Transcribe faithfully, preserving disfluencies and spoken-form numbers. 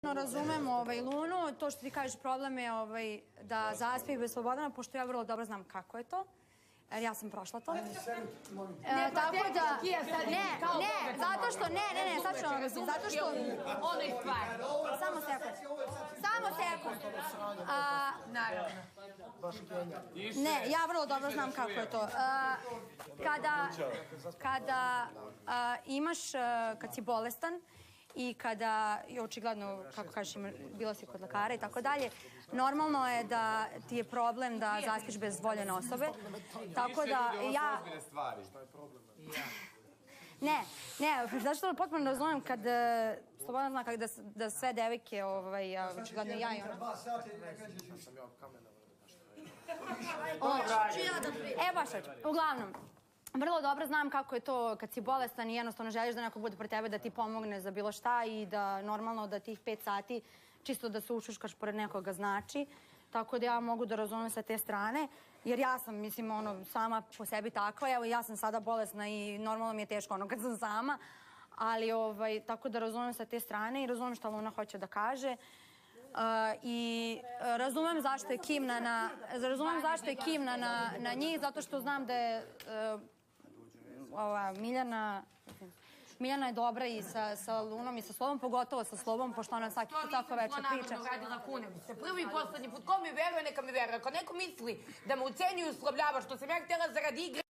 Razumem ovaj, Lunu, to što ti kažeš problem je ovaj, da zaspi bez Slobodana, pošto ja vrlo dobro znam kako je to. Jer ja sam prošla to. E, tako da, ne, ne, zato što, ne, ne, ne, sad ću vam razum, zato što... Ono je stvar. Samo sekund. Samo sekund. A, Naravno. ne, ja vrlo dobro znam kako je to. A, kada, kada a, imaš, a, kad si bolestan, i kada je očigledno, kako kažeš, bila si kod lekara i tako dalje, normalno je da ti je problem da zaspiš bez voljene osobe. Tako da ja... Ne, ne, zato što potpuno razumem kad Slobodan zna kako da sve devike, očigledno ja i ona... E, baš hoću. Uglavnom, vrlo dobro znam kako je to kad si bolestan i jednostavno želiš da neko bude pre tebe da ti pomogne za bilo šta i da normalno da tih pet sati čisto da se ušuškaš pored nekoga znači. Tako da ja mogu da razumem sa te strane, jer ja sam, mislim, ono, sama po sebi takva. Evo, ja sam sada bolesna i normalno mi je teško ono kad sam sama, ali, ovaj, tako da razumem sa te strane i razumem šta Luna hoće da kaže. Uh, i uh, razumem zašto je kimna na razumem zašto je kimna na, na njih, zato što znam da je uh, ova Miljana Miljana je dobra i sa, sa Lunom i sa Slobom, pogotovo sa Slobom, pošto ona svaki put tako večer priča. To nisam radila kunem. Prvi i poslednji put, ko mi veruje, neka mi veruje. Ako neko misli da me uceni i uslovljava što sam ja htjela zaradi igre,